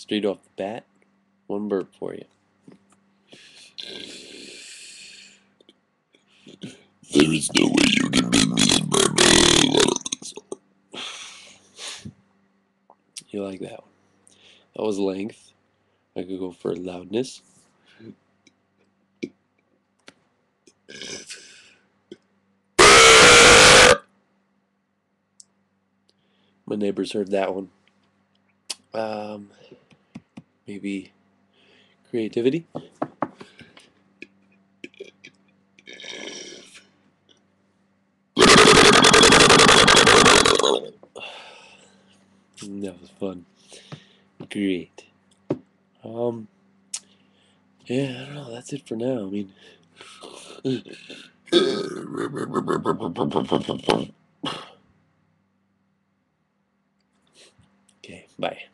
straight off the bat, one burp for you. There is no way you can beat me in burping. I don't think so. You like that one? That was length. I could go for loudness. My neighbors heard that one. Maybe creativity. That was fun. Great. Yeah, I don't know. That's it for now. I mean, okay, bye.